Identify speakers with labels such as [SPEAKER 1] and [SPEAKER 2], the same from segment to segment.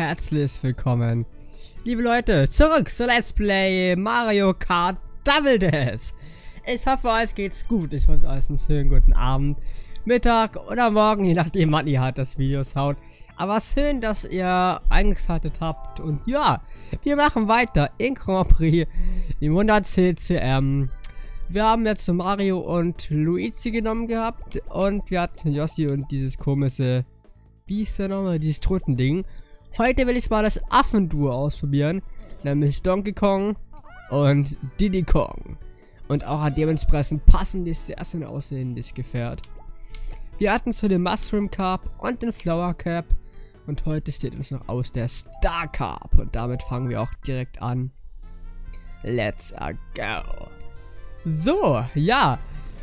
[SPEAKER 1] herzlich willkommen, liebe Leute, zurück zu Let's Play Mario Kart Double Dash. Ich hoffe, euch geht's gut. Ich wünsche euch einen schönen guten Abend, Mittag oder Morgen, je nachdem, wann ihr halt das Video schaut. Aber schön, dass ihr eingeschaltet habt. Und ja, wir machen weiter in Grand Prix im 100 CCM. Wir haben jetzt Mario und Luigi genommen gehabt. Und wir hatten Yoshi und dieses komische, wie ist der nochmal, dieses Truttending. Heute will ich mal das Affenduo ausprobieren. Nämlich Donkey Kong und Diddy Kong. Und auch ein dementsprechend passendes, sehr schön aussehendes Gefährt. Wir hatten zu den Mushroom Cup und den Flower Cup. Und heute steht uns noch aus der Star Cup. Und damit fangen wir auch direkt an. Let's go. So, ja.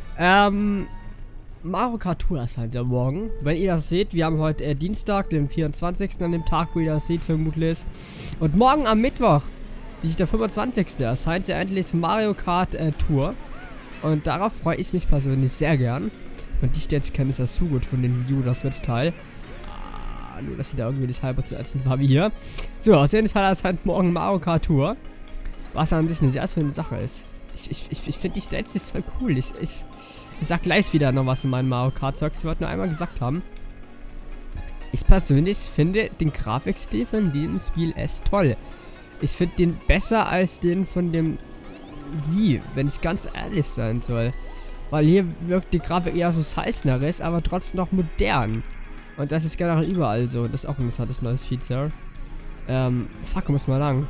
[SPEAKER 1] Mario Kart Tour ist halt ja morgen. Wenn ihr das seht, wir haben heute Dienstag, den 24. an dem Tag, wo ihr das seht, vermutlich. Und morgen am Mittwoch, der 25. erscheint ja endlich Mario Kart Tour. Und darauf freue ich mich persönlich sehr gern. Und die Städte kennen es ja so gut von den Judas Witz Teil. Nur, dass sie da irgendwie nicht halber zu ätzend war wie hier. So, auf jeden Fall erscheint morgen Mario Kart Tour. Was an sich eine sehr schöne Sache ist. Ich finde die Städte voll cool. Ich sag gleich wieder noch was in meinem Mario Kart Zeugs. Ich wollte nur einmal gesagt haben. Ich persönlich finde den Grafikstil von diesem Spiel echt toll. Ich finde den besser als den von dem Wii, wenn ich ganz ehrlich sein soll. Weil hier wirkt die Grafik eher so zeichnerisch, aber trotzdem noch modern. Und das ist generell überall so. Das ist auch ein interessantes neues Feature. Fuck, muss mal lang.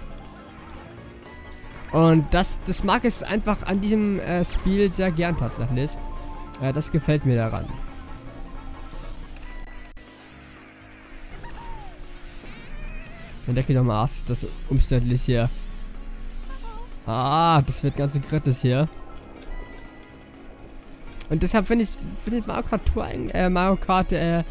[SPEAKER 1] Und das mag es einfach an diesem Spiel sehr gern tatsächlich. Das gefällt mir daran. Dann denke ich doch mal, ist das umständlich hier. Ah, das wird ganz kritisch hier. Und deshalb finde ich Mario Kart Tour, Mario Kart, der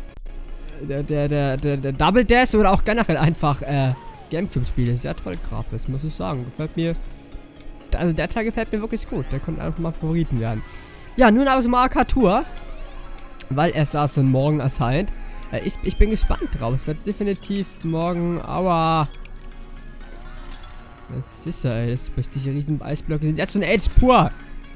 [SPEAKER 1] Double Dash oder auch generell einfach, Gamecube-Spiele. Sehr toll grafisch, muss ich sagen. Gefällt mir. Also der Teil gefällt mir wirklich gut. Der könnte einfach mal Favoriten werden. Ja, nun aber so Mario Kart Tour. Weil er so morgen erscheint. Ich bin gespannt drauf. Es wird definitiv morgen. Aua. Das ist ja, ey. Das ist diese riesen Eisblöcke sind jetzt so ein Aids pur.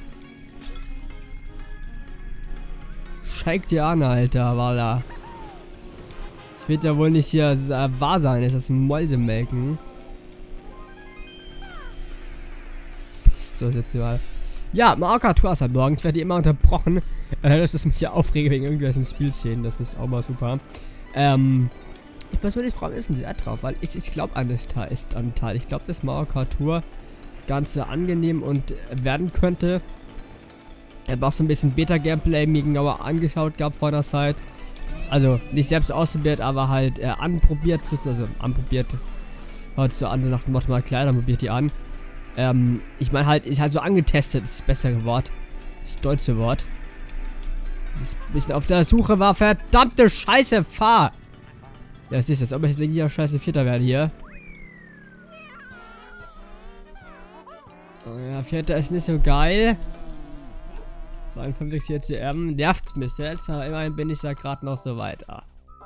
[SPEAKER 1] Scheik dir an, Alter, Walla. Das wird ja wohl nicht hier wahr sein. Ist das Mäusemelken? So, jetzt mal. Ja, Mario Kart Tour ist halt morgen. Ich werde immer unterbrochen. Das ist mich ja aufregen wegen irgendwelchen Spielszenen. Das ist auch mal super. Ich persönlich freue mich sehr drauf, weil ich glaube an das Teil. Ich glaube, dass Mario Kart Tour ganz angenehm und werden könnte. Ich habe auch so ein bisschen Beta-Gameplay mir genauer angeschaut gehabt vor der Zeit. Also nicht selbst ausprobiert, aber halt anprobiert. Also anprobiert. Heute so an, nach dem Motto mal klar, dann probiert die an. Ich meine halt, ich halt so angetestet, das ist das bessere Wort. Das deutsche Wort. Das ein bisschen auf der Suche war, verdammte Scheiße, fahr! Ja, es ist jetzt, ob ich jetzt wegen dieser Scheiße Vierter werde hier. Oh ja, Vierter ist nicht so geil. 52 jetzt hier, nervt's mich jetzt, aber immerhin bin ich ja gerade noch so weiter.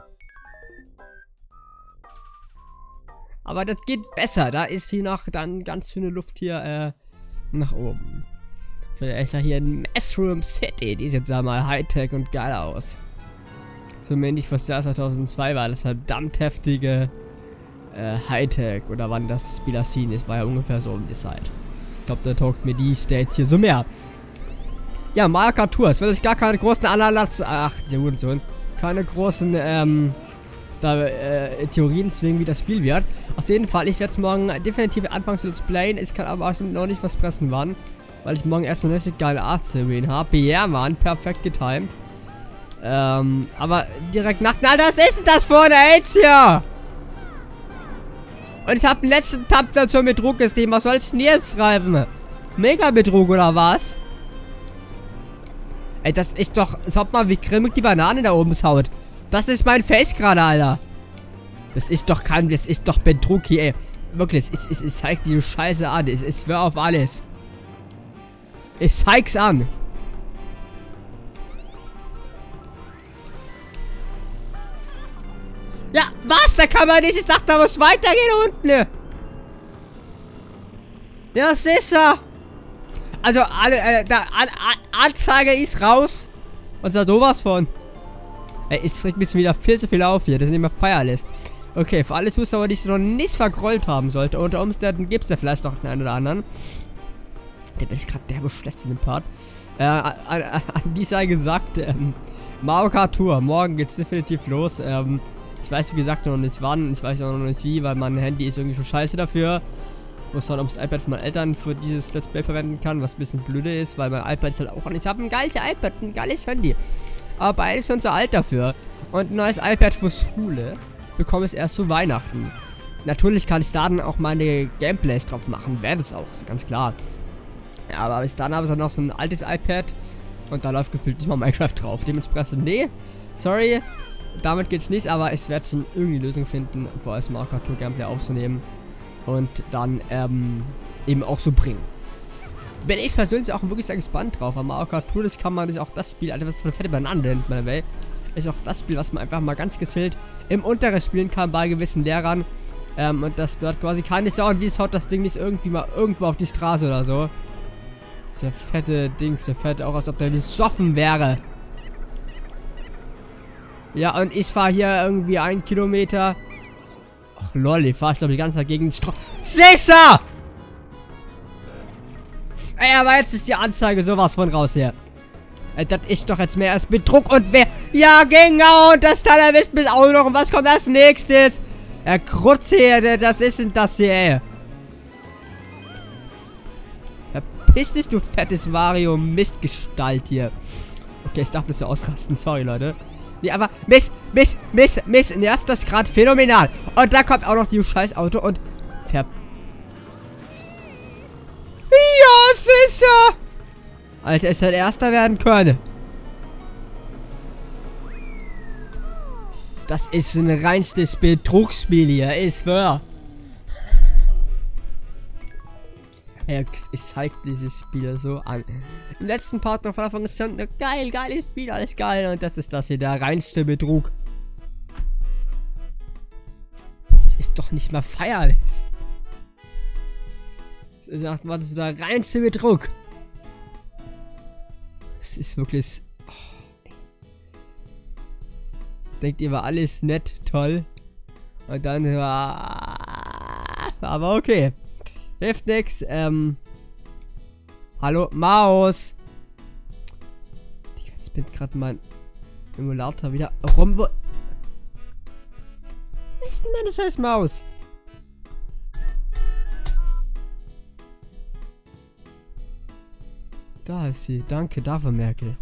[SPEAKER 1] Aber das geht besser. Da ist hier noch dann ganz schöne Luft hier nach oben. Vielleicht ist ja hier in Mushroom City. Die sieht ja mal Hightech und geil aus. So ähnlich was da 2002 war. Das verdammt heftige Hightech. Oder wann das Spiel erschienen ist. War ja ungefähr so um die Zeit. Ich glaube, da taugt mir die States hier so mehr. Ja, Mario Kart Tour. Es wird sich gar keine großen Anlass. Ach, der Hurensohn. Keine großen Theorien zwingen, wie das Spiel wird. Auf jeden Fall, ich werde es morgen definitiv anfangen zu displayen. Ich kann aber auch noch nicht versprechen, wann. Weil ich morgen erstmal eine richtig geile Art-Serien habe. Ja, Mann, perfekt getimed. Aber direkt nach... Na, was ist denn das vorne, AIDS hier? Und ich habe den letzten Tab dazu mit Druck geschrieben. Was sollst du denn jetzt schreiben? Mega-Betrug oder was? Ey, das ist doch... Schaut mal, wie cremig die Banane da oben schaut. Das ist mein Face gerade, Alter. Das ist doch Betrug hier, ey. Wirklich, ich zeig die Scheiße an. Ich schwör auf alles. Ich zeig's an. Ja, was? da kann man nicht. Ich dachte, da muss weitergehen unten. Ja, das ist er. Also, Anzeige ist raus. Und da sowas von. Ey, es regt mich wieder viel zu viel auf hier. Das ist nicht mehr feierlich. Okay, für alle Zuschauer, die sich noch nicht vergrollt haben sollte. Unter Umständen gibt es ja vielleicht noch den einen oder anderen. Der bin ich gerade derbe schlecht in dem Part. An die sei gesagt, Mario Kart Tour. Morgen geht's definitiv los. Ich weiß wie gesagt noch nicht wann. Ich weiß auch noch nicht wie, weil mein Handy ist irgendwie schon scheiße dafür. Ich muss dann ums iPad von meinen Eltern für dieses Let's Play verwenden kann, was ein bisschen blöde ist, weil mein iPad ist halt auch. Ich habe ein geiles iPad, ein geiles Handy. Aber beide ist schon zu alt dafür. Und ein neues iPad für Schule bekomme ich erst zu Weihnachten. Natürlich kann ich da dann auch meine Gameplays drauf machen, werde es auch, ist ganz klar. Ja, aber bis dann habe ich dann noch so ein altes iPad und da läuft gefühlt nicht mal Minecraft drauf. Dementsprechend, nee, sorry, damit geht's nicht, aber ich werde schon irgendwie eine Lösung finden, vor allem Mario Kart Tour Gameplay aufzunehmen und dann eben auch so bringen. Bin ich persönlich auch wirklich sehr gespannt drauf, aber Mario Kart Tour, das kann man, das ist auch das Spiel, Alter, was für eine fette Banane nennt man dabei. Ist auch das Spiel, was man einfach mal ganz gezielt im Unterricht spielen kann bei gewissen Lehrern. Und dass dort quasi keine Sau und wie es haut das Ding nicht irgendwie mal irgendwo auf die Straße oder so. Der fette Dings, der fette auch, als ob der besoffen wäre. Ja, und ich fahre hier irgendwie 1 Kilometer. Ach lol, ich fahre, glaube ich, die ganze Zeit gegen den Strom. Sissa! Ey, aber jetzt ist die Anzeige sowas von raus hier. Das ist doch jetzt mehr als Betrug und wer... Ja, genau, und das Teil erwischt mich auch noch. Und was kommt als nächstes? Der Krutze hier, das ist denn das hier, ey? Verpiss dich, du fettes Wario-Mistgestalt hier. Okay, ich darf nicht so ausrasten, sorry, Leute. Nee, aber Mist, nervt das gerade phänomenal. Und da kommt auch noch die scheiß Auto und... Ja, sicher! Alter, es hätte Erster werden können. Das ist ein reinstes Betrugsspiel hier, ist wahr. Ich zeig dieses Spiel so an. Im letzten Part noch von Anfang an geil, geiles Spiel, alles geil. Und das ist das hier, der reinste Betrug. Das ist doch nicht mal feierlich. Das ist der reinste Betrug. Es ist wirklich... Oh, nee. Denkt ihr, war alles nett, toll. Und dann war... Aber okay. Hilft nix. Hallo, Maus. Jetzt bin gerade mein Emulator wieder rum. Wo ist denn das heißt Maus? Da ist sie. Danke dafür, Merkel.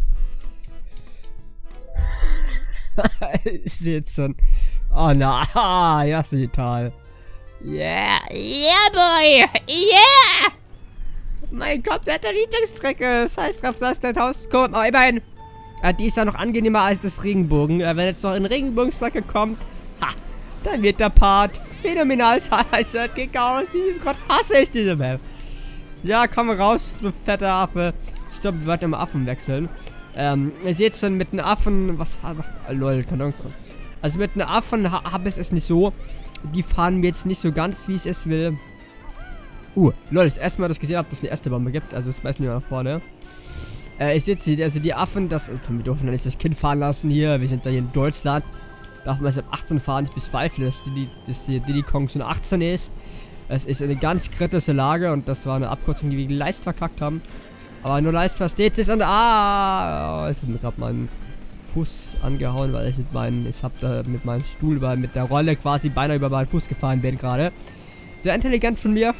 [SPEAKER 1] Ich sehe jetzt schon. Oh na, ja, ist total. Yeah, boy, yeah! Mein kompletter Lieblingsstrecke. Das heißt, drauf das der 1000 kommt. Aber immerhin, die ist ja noch angenehmer als das Regenbogen. Wenn jetzt noch eine Regenbogenstrecke kommt, dann wird der Part phänomenal scheiße. Geht aus. Gott, hasse ich diese Map. Ja, komm raus, du fetter Affe. Ich glaube, wir werden immer Affen wechseln. Ihr seht schon mit einem Affen, was... lol, keine Ahnung. Also mit einem Affen habe ich es nicht so. Die fahren mir jetzt nicht so ganz, wie ich es will. Lol, das erste Mal, dass ich gesehen habe, dass es eine erste Bombe gibt. Also smelten wir nach vorne. Ich sehe jetzt, also die Affen, das... Komm, wir dürfen ja nicht das Kind fahren lassen hier. Wir sind da hier in Deutschland. Darf man erst ab 18 fahren, bis Zweifel, dass die Diddy Kong schon 18 ist. Es ist eine ganz kritische Lage und das war eine Abkürzung, die wir leicht verkackt haben. Aber nur leicht versteht sich und ich habe mir gerade meinen Fuß angehauen, weil ich habe da mit meinem Stuhl mit der Rolle quasi beinahe über meinen Fuß gefahren bin gerade. Sehr intelligent von mir.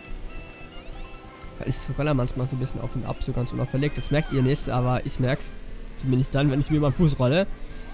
[SPEAKER 1] Ich rolle manchmal so ein bisschen auf und ab, so ganz unauffällig. Das merkt ihr nicht, aber ich merk's. Zumindest dann, wenn ich mir meinen Fuß rolle.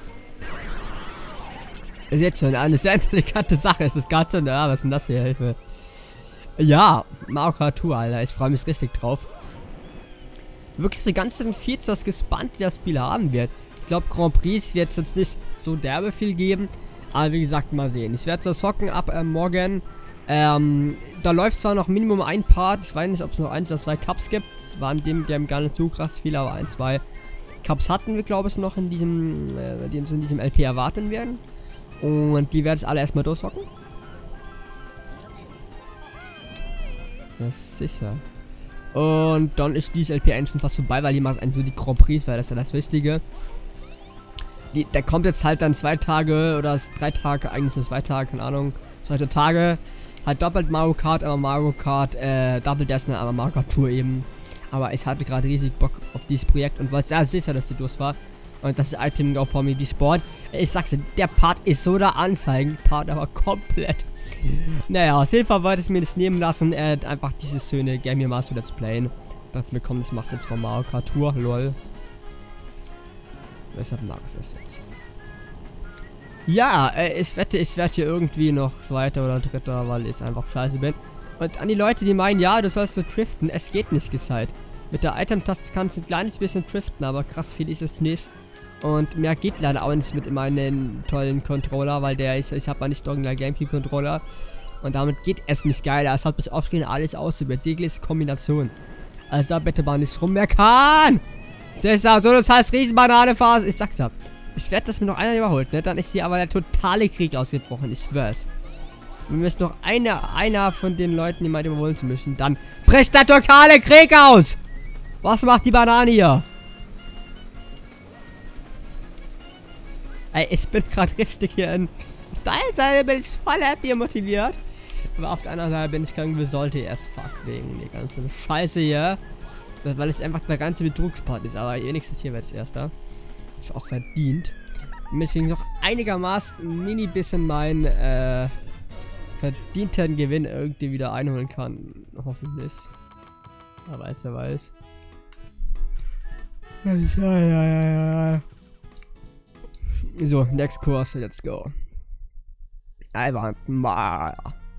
[SPEAKER 1] Ist jetzt schon eine sehr intelligente Sache. Ist das Ganze? Ja, was ist denn das hier? Hilfe. Ja, Mario Kart Tour, Alter. Ich freue mich richtig drauf. Wirklich die ganzen Features gespannt, die das Spiel haben wird. Ich glaube, Grand Prix wird es jetzt nicht so derbe viel geben. Aber wie gesagt, mal sehen. Ich werde das hocken ab morgen. Da läuft zwar noch Minimum ein Part. Ich weiß nicht, ob es noch 1 oder 2 Cups gibt. Es waren in dem Game gar nicht so krass viele, aber 1, 2 Cups hatten wir, glaube ich, noch in diesem, die uns in diesem LP erwarten werden. Und die werden es alle erstmal durchsocken. Das ist sicher. Und dann ist dieses LP1 schon fast vorbei, weil die machen so die Grand Prix, weil das ist ja das Wichtige. Der kommt jetzt halt dann 2 Tage oder 3 Tage, eigentlich sind es 2 Tage, keine Ahnung, 2 Tage. Halt doppelt Mario Kart, aber Mario Kart, Double Dash, aber Mario Kart Tour eben. Aber ich hatte gerade riesig Bock auf dieses Projekt und war sehr sicher, dass die durch war. Und das Item auf Formel die Sport. Ich sag's dir, der Part ist so der Anzeigen-Part, aber komplett. Naja, aus Hilfe wollte ich mir das nehmen lassen, einfach diese schöne Game hier mal so Let's Playen. Dachte mir, komm, das machst du jetzt von Mario Kart Tour, lol. Deshalb mag ich das jetzt. Ja, ich wette, ich werde hier irgendwie noch 2. oder 3., weil ich einfach scheiße bin. Und an die Leute, die meinen, ja, du sollst so driften, es geht nicht, gesagt. Mit der Item-Taste kannst du ein kleines bisschen driften, aber krass viel ist es nicht. Und mehr geht leider auch nicht mit meinem tollen Controller, weil ich habe ja nicht irgendeinen Gamecube-Controller. Und damit geht es nicht geiler. Es hat bis aufstehen alles ausprobiert. Jegliche Kombination. Also da bitte mal nicht rummeckern. So, das heißt Riesenbanane-Phase. Ich sag's ja. Ich werde, dass mir noch einer überholt, ne? Dann ist hier aber der totale Krieg ausgebrochen. Ich schwör's. Wenn wir jetzt noch einer von den Leuten, die mal überholen zu müssen, dann bricht der totale Krieg aus. Was macht die Banane hier? Ey, ich bin gerade richtig hier in... Auf der einen Seite bin ich voll happy und motiviert. Aber auf der anderen Seite bin ich irgendwie sollte erst fuck wegen der ganzen Scheiße hier. Weil es einfach der ganze Betrugspart ist. Aber wenigstens hier werde ich Erster. Ist auch verdient. Damit ich noch einigermaßen ein mini bisschen meinen verdienten Gewinn irgendwie wieder einholen kann. Hoffentlich. Wer weiß, wer weiß. Ja. So, next course, let's go. Einfach mal.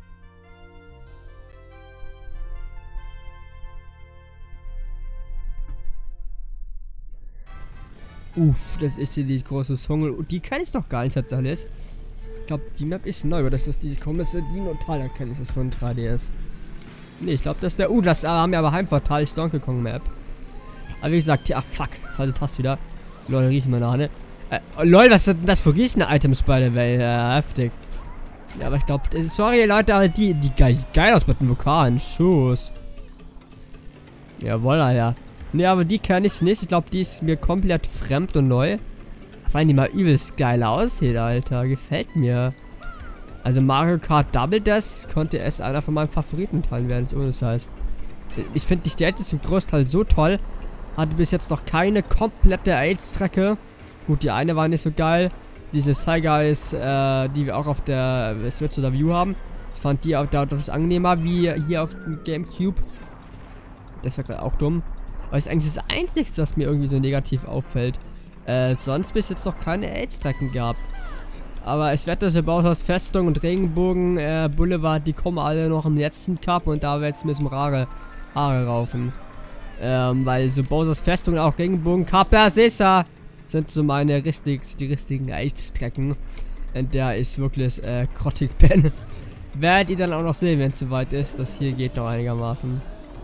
[SPEAKER 1] Uff, das ist hier die große Song und die kenne ich doch gar nicht als alles. Ich glaube, die Map ist neu, aber das ist dieses komische Dino-Tal, da kenne ich das von 3DS. Ne, ich glaube, das ist der. Das haben wir aber Heimvorteil, ist Donkey Kong Map. Aber wie gesagt, ja, fuck, falsche Taste wieder. Lol, riechen wir Nase. Lol, was sind denn das für Riechen-Items bei der Welt? Heftig. Ja, aber ich glaube, sorry Leute, aber die geil aus mit dem Vulkan. Schuss. Jawohl, Alter. Ne, aber die kenne ich nicht. Ich glaube, die ist mir komplett fremd und neu. Vor allem die mal übelst geil aussieht, Alter. Gefällt mir. Also Mario Kart Double Dash konnte es einer von meinen Favoritenteilen werden, ohne Scheiß. Ich finde die Städte ist im Großteil so toll. Hatte bis jetzt noch keine komplette AIDS-Strecke. Gut, die eine war nicht so geil. Diese Sci-Guys, die wir auch auf der Switch oder View haben. Das fand die auch deutlich angenehmer wie hier auf dem Gamecube. Das wäre gerade auch dumm. Aber das ist eigentlich das Einzige, was mir irgendwie so negativ auffällt. Sonst bis jetzt noch keine AIDS-Strecken gehabt. Aber ich wette, dass Bowser's Festung und Regenbogen Boulevard, die kommen alle noch im letzten Cup und da wird es mir zum Haare raufen. Weil so Bowser's Festung und auch Regenbogen Cup, das ist ja, sind so die richtigen AIDS-Strecken. Und der ist wirklich grottig Ben. Werdet ihr dann auch noch sehen, wenn es soweit ist. Das hier geht noch einigermaßen.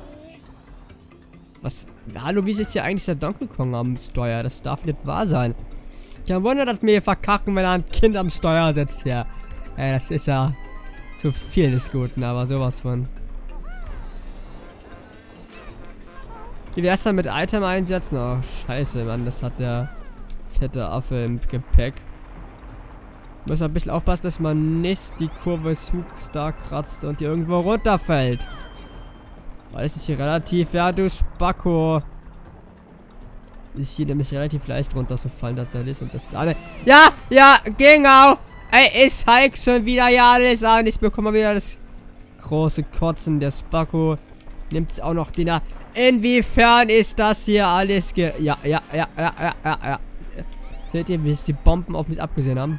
[SPEAKER 1] Was? Hallo, wie sitzt hier eigentlich der Donkey Kong am Steuer? Das darf nicht wahr sein. Kein Wunder, dass wir hier verkacken, wenn er ein Kind am Steuer sitzt hier. Das ist ja zu viel des Guten, aber sowas von. Wie wär's dann mit Item einsetzen? Oh, scheiße, Mann, das hat der fette Affe im Gepäck. Muss ein bisschen aufpassen, dass man nicht die Kurve zu stark kratzt und die irgendwo runterfällt. Weil es ist hier relativ, ja, du Spacko. Ist hier nämlich relativ leicht runterzufallen tatsächlich. Und das ist alle. Ja, genau. Ey, ich zeig schon wieder ja alles an. Ich bekomme wieder das große Kotzen. Der Spacko nimmt auch noch den. Inwiefern ist das hier alles Ja. Seht ihr, wie die Bomben auf mich abgesehen haben?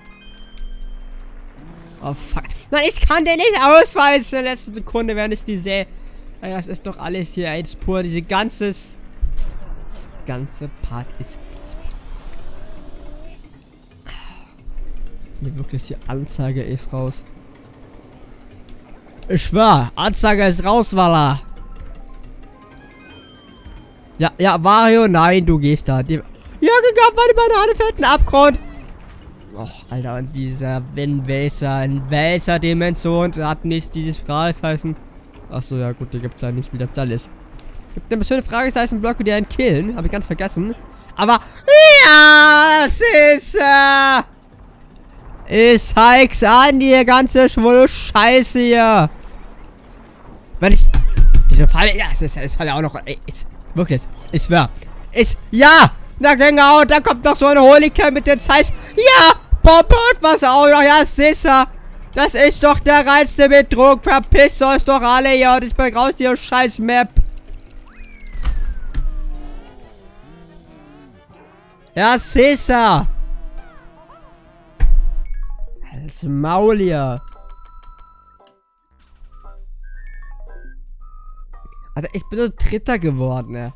[SPEAKER 1] Oh, fuck. Nein, ich kann den nicht ausweisen in der letzten Sekunde, während ich die sehe. Das ist doch alles hier AIDS pur. Das ganze Part ist... Hier wirklich, die Anzeige ist raus. Ich schwör, Anzeige ist raus, Walla. Ja, Mario, nein, du gehst da. Ja, gegangen, weil die Banane fällt in den Abgrund. Och, Alter, und dieser, in welcher Dimension hat nicht dieses Fragezeichen? Achso, ja gut, die gibt's ja nicht, wie das alles. Gibt eine schöne Fragezeichen-Blöcke, die einen killen. Habe ich ganz vergessen. Aber, ja, es ist, ich zeig's an, die ganze schwule Scheiße hier. Wenn ich, wieso falle, ja, es ist halt auch noch, ey, wirklich, ich schwör. Ja, na genau, da kommt noch so eine Hooligan mit den Zeiss. Ja, Bombe und was auch noch, ja, sicher. Das ist doch der reinste Betrug. Verpisst euch doch alle hier und ich bin raus, hier scheiß Map. Ja, sicher. Das Maul hier. Alter, ich bin nur Dritter geworden, ne?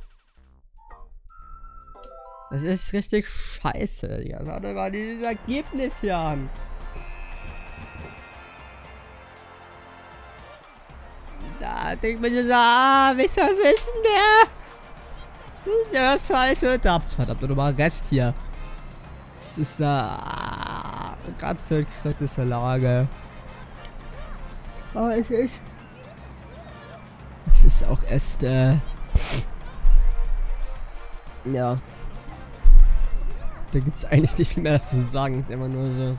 [SPEAKER 1] Das ist richtig scheiße, Digga. Schaut euch mal dieses Ergebnis hier an. Da denkt man sich so, was ist denn der? Das ist ja scheiße. Da habt's verdammt nochmal Rest hier. Das ist da ganz kritische Lage. Aber es ist auch erst, ja. Da gibt's eigentlich nicht viel mehr zu sagen. Ist immer nur so.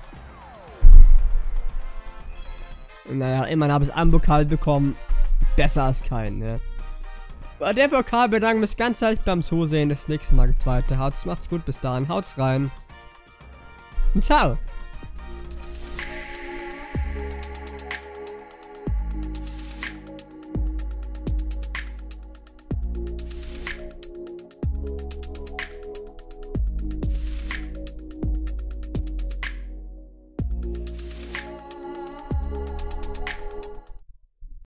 [SPEAKER 1] Naja, immerhin habe ich einen Pokal bekommen. Besser als keinen, ne? Bei der Pokal bedanken wir uns ganz herzlich beim Zusehen. Das nächste Mal geht's weiter. Macht's gut, bis dahin. Haut's rein. Und ciao.